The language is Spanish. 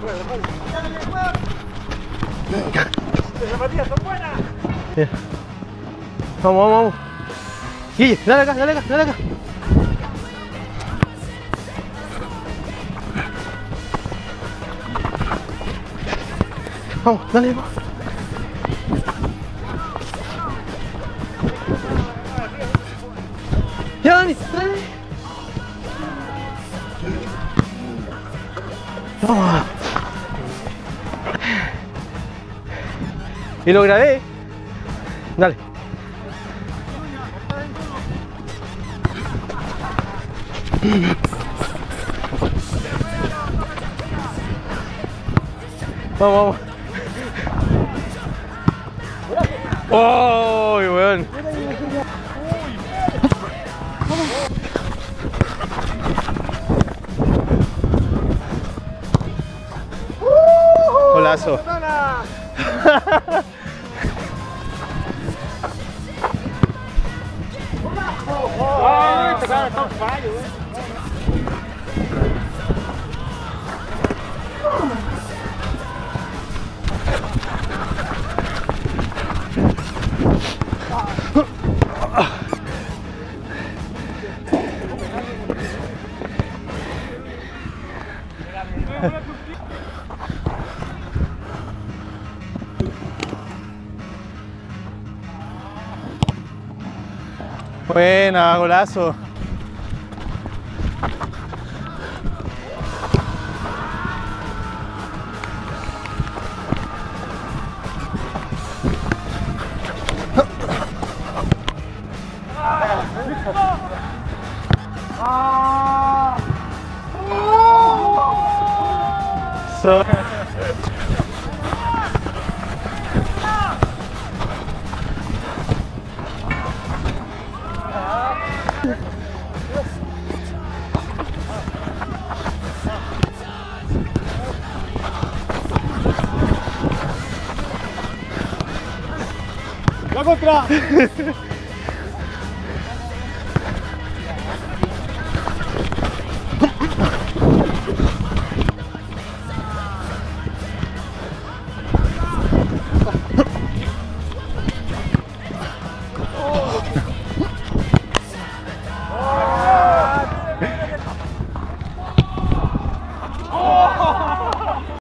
Las zapatillas son buenas. Bien. Vamos, vamos, vamos. Guille, dale acá, dale acá, dale acá. Vamos, dale, vamos. Ya, Dani, dale. Vamos. Y lo grabé. Dale. Vamos, vamos. ¡Oh, weón! Golazo. Este cara está fallo, Buena, golazo. ¡La contra!